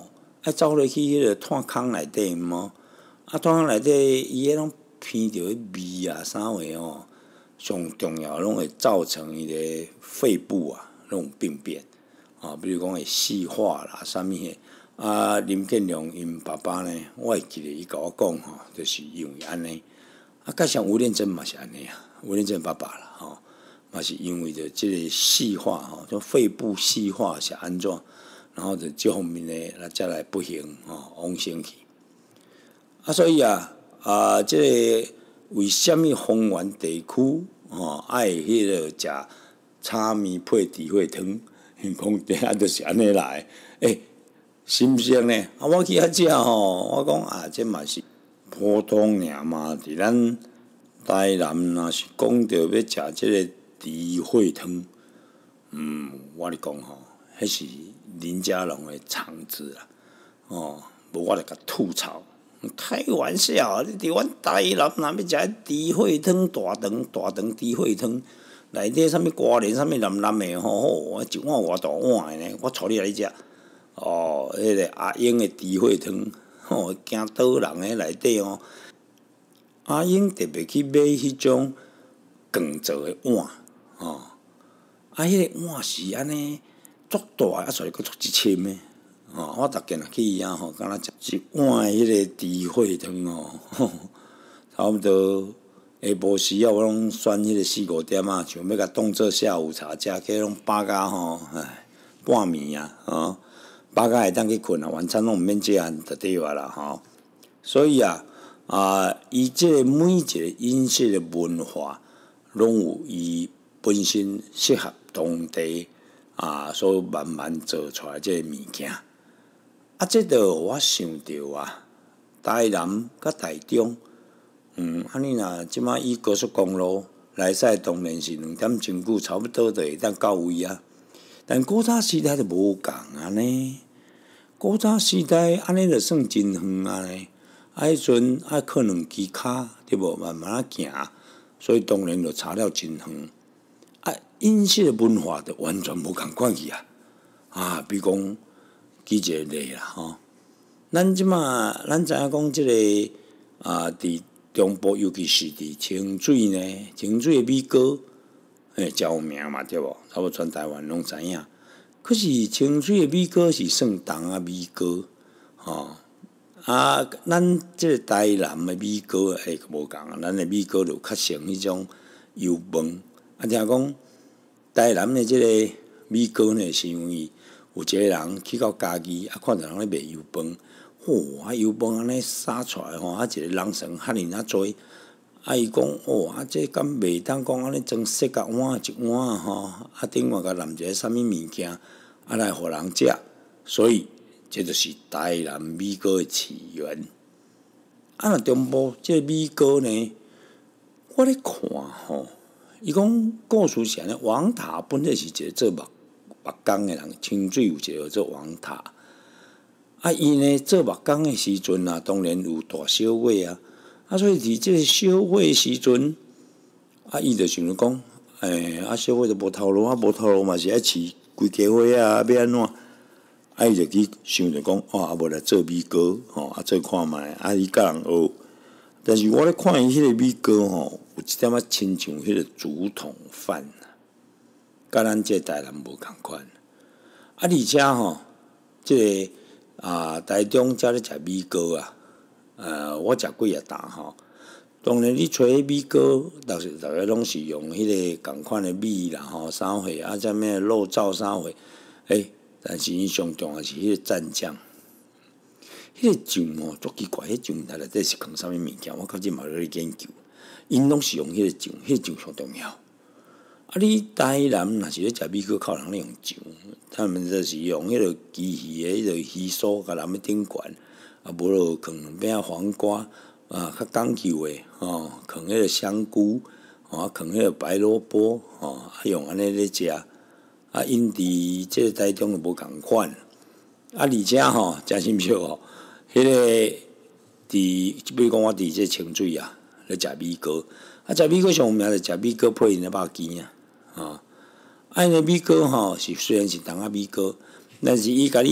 爱走落去迄个炭坑内底毋？啊，炭坑内底伊迄种闻着迄味啊，啥货吼，上重要拢会造成伊个肺部啊那种病变，啊，比如讲会细化啦，啥物诶。啊，林建良因爸爸呢，我会记得伊甲我讲吼，就是因为安尼。啊，加上吴念真嘛是安尼啊，吴念真爸爸啦，吼，嘛是因为着即个细化吼，就肺部细化是安怎，然后就这方面呢，那再来不幸吼，往生去。啊，所以啊，啊，即、这个为虾米丰原地区吼爱迄个食炒面配猪血汤，因讲底啊，就是安尼来，诶、欸。新鲜呢？啊，我去遐食吼，我讲啊，这嘛是普通尔嘛。伫咱台南若是讲着要食即个猪血汤，嗯，我咧讲吼，迄是林佳龙的长子啦。哦，无我著甲吐槽，开玩笑，你伫阮台南若要食猪血汤，大肠大肠猪血汤，内底啥物瓜莲，啥物蓝蓝的吼，吼，一碗偌大碗的呢，我带你来食。哦，迄、那个阿英的猪血汤，吼，惊倒人诶内底哦。阿英特别去买迄种钢做诶碗，吼，啊，迄、那个碗是安尼足大，啊，所以佫足一深诶，吼，我逐家若去伊遐吼，敢若食一碗迄个猪血汤哦，吼，差不多下晡时啊，我拢选迄个四五点啊，想要甲当做下午茶食，起拢饱甲吼，唉，半暝啊，吼。饱甲会当去困啊，晚餐拢毋免食饭就对啊啦吼。所以啊，啊，伊即个每一个饮食的文化，拢有伊本身适合当地啊，所慢慢做出来即个物件。啊，即个我想着啊，台南甲台中，嗯，安尼若即摆以高速公路来驶，当然是两点钟久，差不多就会当到位啊。但古早时代就无共啊呢，古早时代安尼就算真远啊呢。啊，迄阵爱靠两支骹，对无慢慢啊行，所以当然就差了真远。啊，饮食的文化就完全无共款去啊。啊，比如讲举一个例啦吼，咱即马咱知影讲即个啊，伫中部尤其是伫清水呢，清水的米糕。诶，真有名嘛，对无？差不多全台湾拢知影。可是清水的米糕是算重啊米糕，吼啊，咱即个台南的米糕诶无共啊，咱的米糕就较像迄种油饭。啊，听讲台南的即个米糕呢，是因为有一个人去到嘉义，啊，看到人咧卖油饭，吼啊油饭安尼撒出来吼，啊一个人算赫尔啊多。啊！伊讲哦，啊，这敢袂当讲安尼装细甲碗一碗吼，啊，顶外甲淋一个啥物物件，啊来互人食，所以这就是台南米糕的起源。啊，若中部这个米糕呢，我咧看吼，伊讲故事是安尼，王塔本来是一个做木木工的人，清水有一个做王塔。啊，伊呢做木工的时阵啊，当然有大小尾啊。啊，所以伫即个小火的时阵，啊，伊就想着讲，诶、欸，啊，小火就无头路啊，无头路嘛是爱饲规家伙啊，要安怎？啊，伊就去想着讲，哦，啊，无来做米糕，吼，啊，做看觅，啊，伊甲人学。但是我咧看伊迄个米糕吼，有一点仔亲像迄个竹筒饭，甲咱这台南无共款。啊，而且吼，即、這个啊，台中遮咧食米糕啊。呃，我食几啊啖吼，当然你找迄米糕，逐是逐个拢是用迄个共款的米啦吼，啥货啊，啥物肉燥啥货，诶，但是伊上重要是迄个蘸酱，迄个酱吼足奇怪，迄酱内底是放啥物物件，我到即嘛咧研究，因拢是用迄个酱，迄个酱上重要。啊，你台南若是咧食米糕，靠人咧用酱，他们就是用迄个机鱼的迄个鱼酥，甲人咧顶悬。啊，无就放两柄黄瓜，啊，较讲究的吼，放迄个香菇，吼，啊，放迄个白萝卜，吼，啊，用安尼咧食。啊，因伫即个台中就无共款，啊，而且吼，真心少吼，迄、那个伫，比如讲我伫即个清水啊，咧食米糕，啊，食米糕上有名就食米糕配因的肉羹啊，吼，啊，因的米糕吼是虽然是重仔米糕，但是伊甲你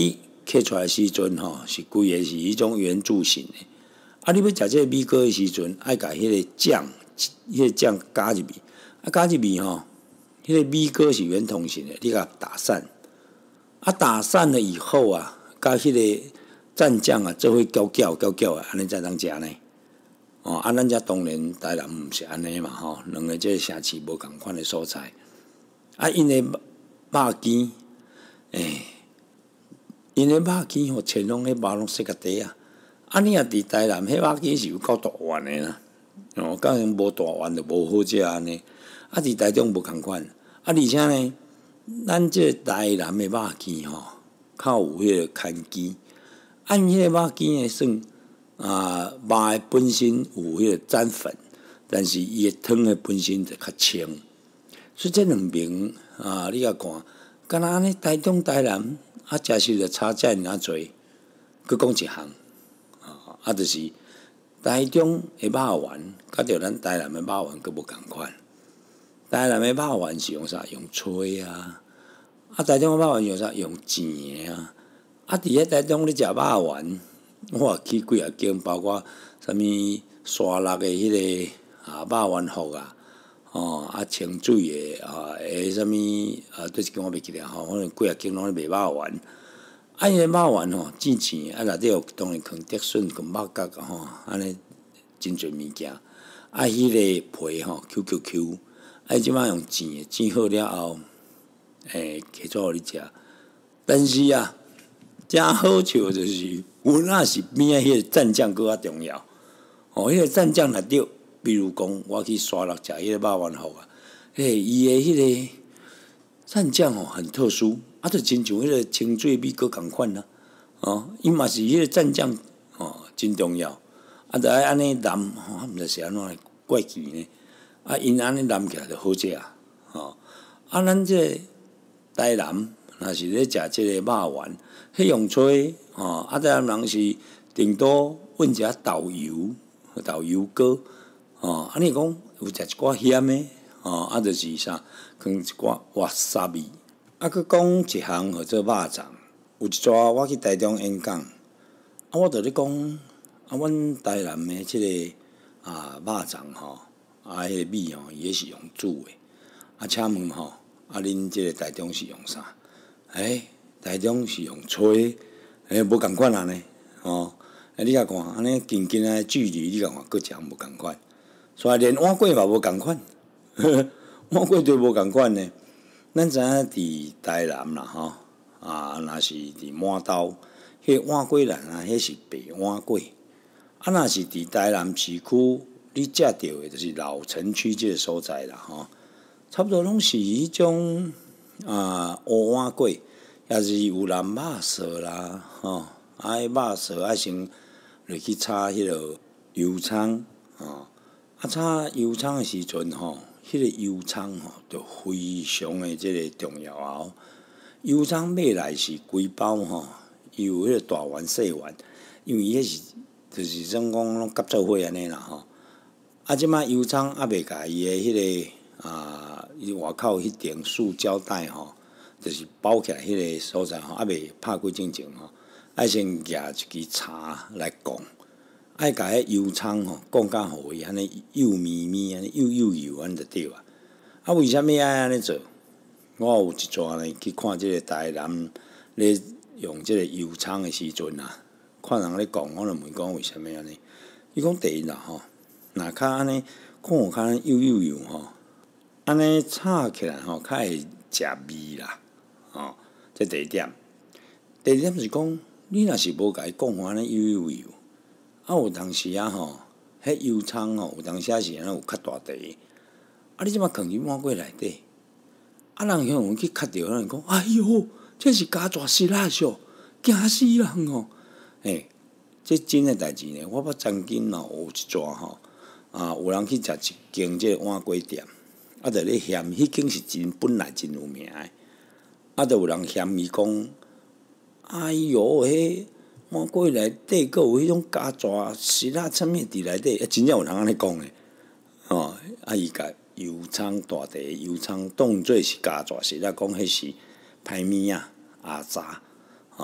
刻出来时阵吼，是规个是迄种圆柱形的。啊，你要食即个米糕的时阵，爱甲迄个酱，迄个酱加入去，啊加入去吼，迄个米糕是圆筒形的，你甲打散，啊打散了以后啊，甲迄个蘸酱啊，做伙搅搅搅搅的，安尼才通食呢。哦，啊，咱遮当然台南毋是安尼嘛吼，两个即个城市无共款的所在。啊，因的肉羹，诶，因的肉羹吼，全拢迄肉拢细甲底啊。啊，你若伫台南，迄肉羹是有够大碗的啦。哦，敢若无大碗就无好食安尼。啊，伫台中无共款。啊，而且呢，咱即个台南的肉羹吼，较有迄个牵筋。啊，因迄个肉羹诶算。啊，肉诶本身有迄个沾粉，但是伊诶汤诶本身就较清，所以这两边啊，你甲看，敢若安尼台中、台南啊，食时就差遮尔啊侪。佮讲一项啊，啊，就是台中诶肉圆，甲着咱台南诶肉圆佮无共款。台南诶肉圆是用啥？用吹啊，啊，台中诶肉圆用啥？用煎啊，啊，伫咧台中咧食肉圆。我去几啊间，包括啥物沙鹿的迄个啊肉圆铺啊，哦啊清水的啊诶啥物啊，对一间我袂记得吼，反正几啊间拢咧卖肉圆。啊，伊个肉圆吼，煎煎啊内底有当然放竹笋、放肉角啊吼，安尼真侪物件。啊，迄个皮吼 Q Q Q， 啊，伊即摆用煎的，煎好了后，诶，起做互你食。但是啊，真好笑就是。有那是边仔迄个蘸酱搁较重要，哦，迄个蘸酱内底，比如讲我去沙鹿食迄个肉圆糊啊，嘿，伊的迄个蘸酱哦很特殊，啊，就亲像迄个清水米糕共款啦，哦，伊嘛是迄个蘸酱哦真重要，啊，着爱安尼淋，吼，毋知是安怎怪奇呢？啊，因安尼淋起来就好食啊，哦，啊，咱这台南若是咧食即个肉圆。迄用吹吼，啊！咱人是顶多混一下豆油、豆油糕，吼。啊，你讲有食一寡咸的，吼，啊，就是啥，放一寡哇沙米。啊，佮讲一项号做肉粽，有一撮我去台中演讲，啊，我着咧讲，啊，阮台南的即个啊肉粽吼，啊，迄个米吼，伊是用煮的。啊，请问吼，啊，恁即个台中是用啥？诶？台中是用吹，诶，无共款安尼，吼、哦，你甲看，安尼近近诶距离，你甲看，各一项无共款，所以连碗粿嘛无共款，碗粿都无共款呢。咱知影伫台南啦，吼，啊，若是伫满洲，迄个碗粿栏啊，迄是白碗粿，啊，若是伫台南市区，你食到诶，就是老城区即个所在啦，吼，差不多拢是迄种啊乌碗粿。也是有人肉臊啦，吼、哦，啊，迄肉臊爱先落去炒迄落油葱，吼、哦，啊，炒油葱诶时阵吼，迄、那个油葱吼，就非常诶即个重要啊！油葱买来是规包吼，伊有迄个大丸细丸，因为伊迄是就是算讲拢夹做伙安尼啦吼。啊，即摆油葱还袂甲伊诶迄个啊，伊外口迄层塑胶袋吼。就是包起来迄个所在吼，还袂拍几种前吼，爱先夹一支茶来讲，爱甲迄油葱吼讲甲互伊安尼幼咪咪安尼幼幼油安尼就对啊。啊，为虾米爱安尼做？我有一撮呢去看即个台南咧用即个油葱的时阵啊，看人咧讲，我就问讲为虾米安尼？伊讲第一啦吼，若较安尼看有较幼幼油吼，安尼炒起来吼较会食味啦。哦，这第一点。第二点是讲，你若是无甲伊讲安尼油油油，啊有当时啊吼，迄油葱吼，有当时啊是安尼有较大滴，啊你即摆放入碗粿内底，啊人向阮去磕着，人讲，哎哟，这是加大失力哟，惊死人哦！嘿，这真诶代志呢，我捌曾经咯有一撮吼，啊有人去食一间即个碗粿店，啊着咧嫌，迄间是真本来真有名诶。啊，著有人嫌伊讲，哎哟，迄碗粿内底阁有迄种加蛇丝啊，啥物伫内底，真正有人安尼讲诶，吼，啊，伊甲油葱大地油葱当做是加蛇丝啊，讲迄是歹物啊，阿杂，吼，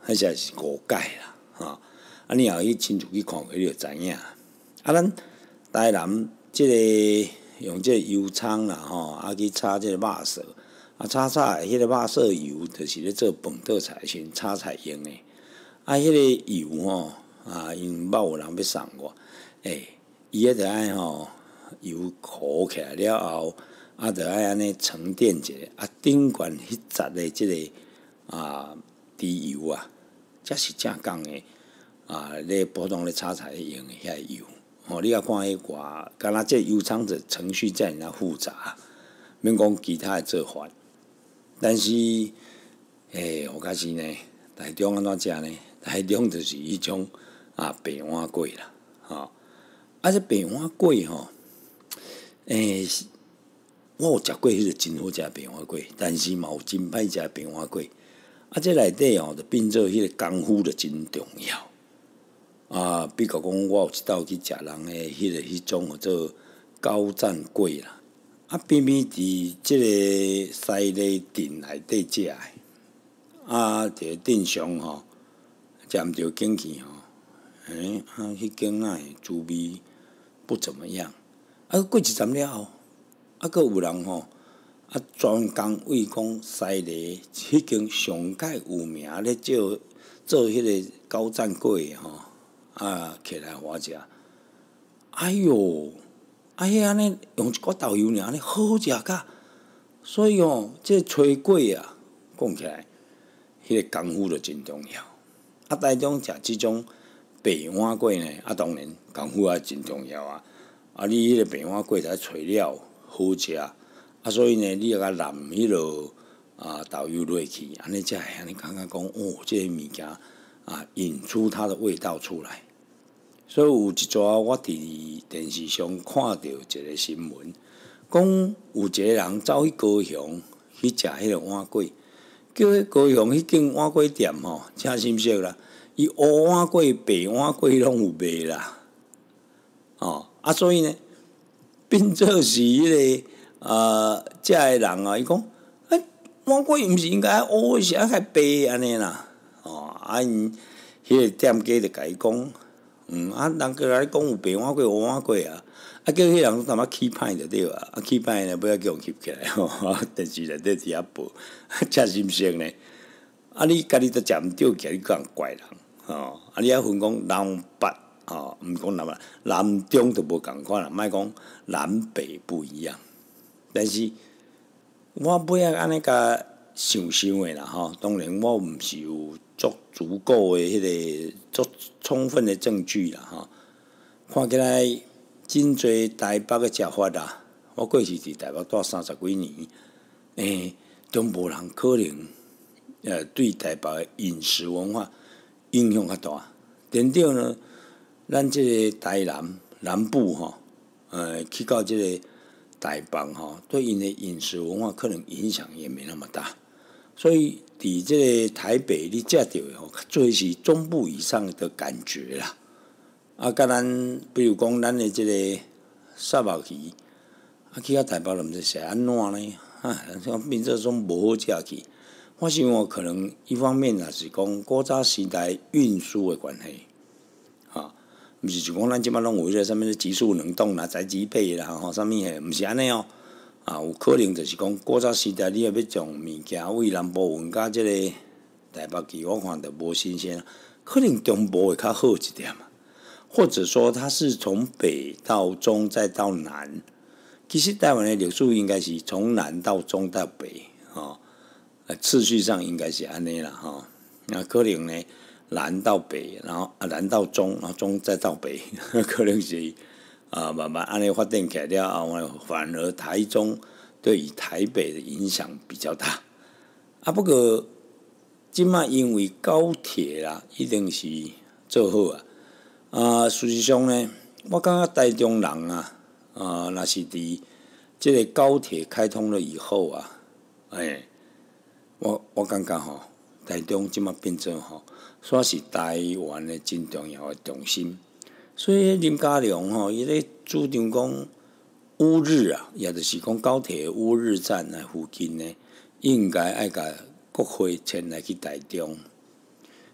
迄才是误解啦，吼、啊！啊，你若去亲自去看过，你就知影。啊，咱台南即、這个用即个油葱啦，吼，啊去炒即个肉色，啊炒炒诶，迄个肉色油，就是咧做饭倒菜时炒菜用诶。啊，迄个油吼，啊，因捌有人要送我，诶，伊迄着爱吼，油糊起来了后，啊，着爱安尼沉淀一下，啊，顶悬迄杂诶即个啊猪油啊，才是正港诶。啊，咧普通咧炒菜用诶遐油，吼、哦，你啊看迄外，敢若这油厂的程序遮尔啊复杂，免讲其他诶做法。但是，诶，我开始呢，台中安怎食呢？台中就是迄种啊白碗粿啦，吼、哦，啊这白碗粿吼，诶，我有食过迄个真好食白碗粿，但是嘛有真歹食白碗粿，啊这内底吼，就变做迄个功夫就真重要。啊，比如讲，我有一道去食人诶，迄个迄种叫做高赞粿啦，啊偏偏伫即个西礼镇内底食诶，啊，伫镇上吼，食毋着景气吼，诶、欸，啊，迄间仔诶滋味不怎么样，啊，过一站了后，啊，佫有人吼，啊，专工为讲西礼迄间上界有名咧做做迄个高赞粿吼。啊，起来我食，哎哟，啊，迄安尼用一寡豆油尔，安尼好好食甲，所以哦，这炊粿啊，讲起来，迄、那个功夫就真重要。啊，台中食即种白碗粿呢，啊，当然功夫也真重要啊。啊，你迄个白碗粿才炊了好食，啊，所以呢，你要甲淋迄落啊豆油落去，安尼才会安尼感觉讲，哦，这个物件。啊，引出它的味道出来，所以有一阵我伫电视上看到一个新闻，讲有一个人走去高雄去食迄个碗粿，叫迄高雄迄间碗粿店吼，请心色啦，伊乌碗粿、白碗粿拢有卖啦，哦，啊，所以呢，变做是迄、那个呃，食诶人啊，伊讲，哎，碗粿毋是应该乌是爱较白安尼啦。哦，啊因迄个店家就甲伊讲，嗯，啊人过来讲有白碗粿、乌碗粿啊，啊叫迄人淡薄起歹就对啊，啊起歹呢，尾仔叫人吸起来吼，电视内底伫遐报，真心声呢。啊你家己都食毋着起来，你讲人怪人，吼，啊你还分讲南北，吼，毋讲南北，南中都无共款啦，莫讲南北不一样。但是我尾仔安尼甲想想诶啦，吼，当然我毋是有。足足够诶，迄个足充分诶证据啦，吼！看起来真侪台北诶食法啦，我过去伫台北住三十几年，诶，中部人可能呃对台北诶饮食文化影响较大。颠倒呢，咱即个台南南部吼，呃，去到即个台北吼，对因诶饮食文化可能影响也没那么大，所以。伫即个台北，你食到诶吼，做是中部以上的感觉啦。啊，甲咱比如讲，咱诶即个沙毛鱼，啊去到台北，毋知是安怎呢？啊，像变做种无好食去。我想哦，可能一方面也是讲古早时代运输诶关系，哈，毋是就讲咱即摆拢有迄个啥物急速冷冻啦、宅急便啦，吼，啥物诶，毋是安尼哦。啊，有可能就是讲古早时代，你也要将物件为南部运到即个台北去，我看着无新鲜。可能中部会较好一点嘛，或者说它是从北到中再到南。其实台湾的历史应该是从南到中到北，吼、哦，次序上应该是安尼啦，吼、哦。那可能呢，南到北，然后啊南到中，然后中再到北，可能是。啊，慢慢安尼发展起来了后，反而台中对于台北的影响比较大。啊，不过即摆因为高铁啦，一定是做好啊。啊，事实上呢，我感觉台中人啊，啊，若是伫即个高铁开通了以后啊，哎，我我感觉吼，台中即摆变做吼，算是台湾的真重要的重心。所以林佳龙吼，伊咧主张讲乌日啊，也就是讲高铁乌日站那附近呢，应该爱甲国会迁来去台中。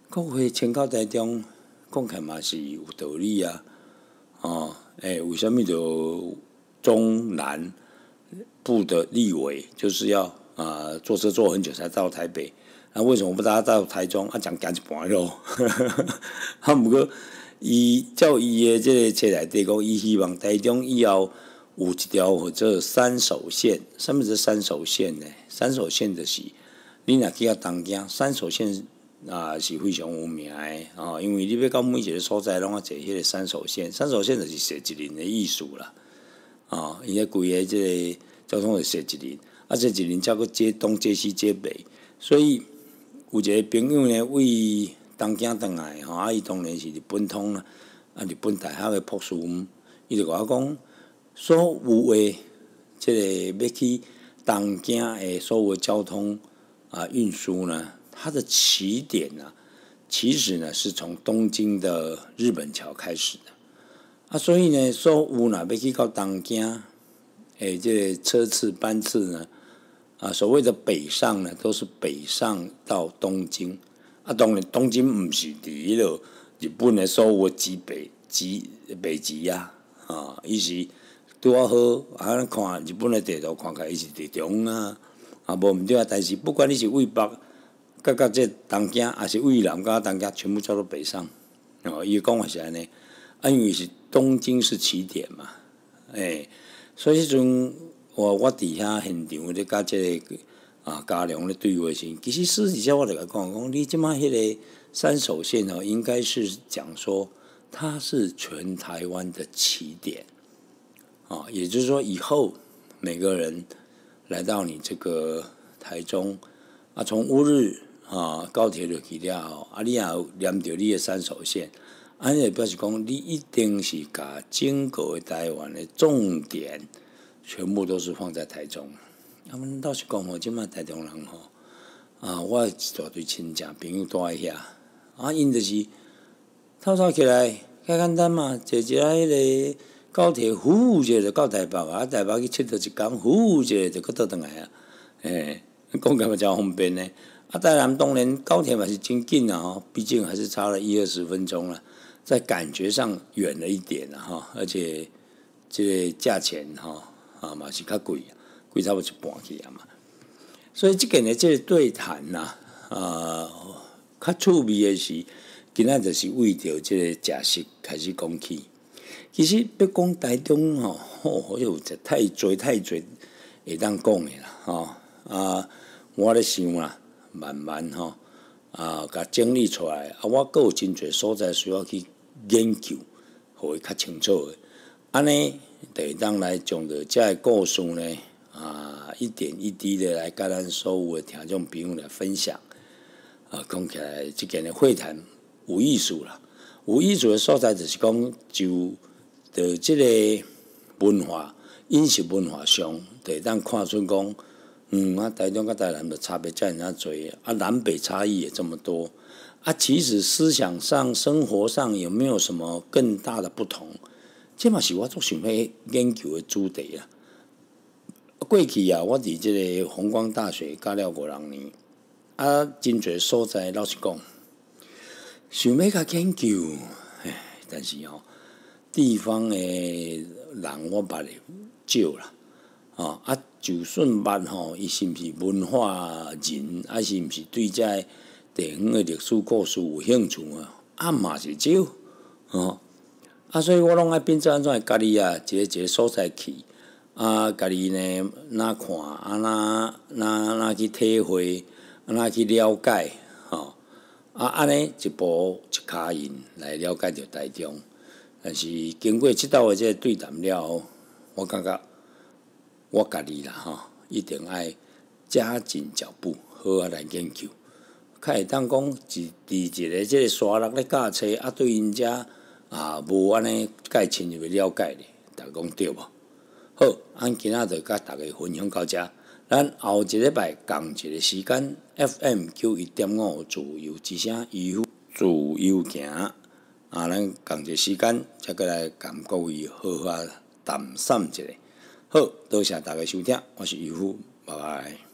国会迁到台中，讲起嘛是有道理啊。哦，诶、欸，为什么就中南部的立委就是要啊、呃、坐车坐很久才到台北？那、啊、为什么不大家到台中啊？讲行一半路，啊，不过伊照伊的这个册内底讲，伊希望台中以后有一条或者三手线，什么是三手线呢？三手线就是你若去到东京，三手线啊是非常有名的哦，因为你要到每一个所在，拢要坐迄个三手线。三手线就是设一轮的意思啦，哦，伊个规个这个交通是设一轮，啊，这一轮才佫接东接西接北，所以有一个朋友呢，为东京倒来吼，啊，伊当然是日本通啦，啊，日本大学的博士，伊就甲我讲，所有的这个要去东京的所有的交通啊运输呢，它的起点呢，其实呢是从东京的日本桥开始的，啊，所以呢，所有若要去到东京，诶，这个车次班次呢。啊，所谓的北上呢，都是北上到东京。啊，当然东京毋是伫迄落日本的所有极北极北极啊，啊，伊是拄啊好，啊，咱看日本的地图看起来伊是地中啊，啊，无毋对啊。但是不管你是为北，甲到这东京，还是为南到东京，全部叫做北上。哦，伊讲法是安尼，啊，因为是东京是起点嘛，诶、欸，所以迄阵。我我伫遐现场咧，甲即个啊嘉良咧对话时，其实私底下我就甲讲讲，你即摆迄个三手线哦，应该是讲说它是全台湾的起点，啊，也就是说以后每个人来到你这个台中啊，从乌日啊高铁落去了后，啊你也有连着你的三手线，安尼就表示讲你一定是甲整个台湾的重点。全部都是放在台中。啊，阮老实讲吼，即摆台中人吼，啊，我一大堆亲戚朋友住在遐，啊，因就是透早起来，较简單嘛，坐一下迄個高鐵，呼一下就到台北啊，台北去佚佗一工，呼一下就佫倒轉來啊，誒，講起來真方便呢。啊，台南當然高鐵嘛是真緊啊，吼，畢竟還是差了一二十分鐘啦，在感覺上遠了一點啊，哈，而且這個價錢哈。啊嘛是較貴，貴差不多一半去啊嘛。所以即個呢，即、這個對談呐，啊，較趣味的是，今仔就是為着即個食食開始講起。其實要講台中吼，吼、哦，有太濟太濟會當講的啦，吼、哦、啊，我咧想啦，慢慢吼啊，甲整理出來，啊，我閣有真濟所在需要去研究，互伊較清楚的，安尼。就會當來將着這個故事呢，啊，一點一滴的來甲咱所有的聽眾朋友來分享。啊，講起來，即件的會談有意思啦。有意思的所在就是講，就就即個文化、飲食文化上，就會當看出講，嗯啊，台中甲台南的差別遮爾濟，啊，南北差異也這麼多。啊，其實思想上、生活上有沒有什麼更大的不同？這嘛是我足想要研究的主題啊！過去啊，我佇即個弘光大學教了五六年，啊，真濟所在老實講，想要甲研究，唉，但是吼、哦，地方的人我捌的少啦，哦，啊，就算捌吼，伊是毋是文化人，啊，是毋是對遮個地方的歷史故事有興趣啊？啊嘛是少，哦。啊，所以我攏愛變做安怎家己啊，一個一個所在去，啊，家己呢，哪看，啊，哪哪哪去體會，啊，哪去了解，吼，啊，安尼一步一腳印來了解着台中。但是經過即道的這個對談了後，我感覺我家己啦，吼，一定愛加緊腳步，好好來研究，較會當講佇佇一個即個沙漠咧駕車，啊，對因遮。啊，無安尼介深入了解咧，大家講對無？好，咱今仔就甲大家分享到遮，咱後一禮拜共一個時間 ，F M 九一點五自由之聲，漁夫自由行，啊，咱共一個時間，則過來共各位好好談散一下。好，多謝大家收聽，我是漁夫，拜拜。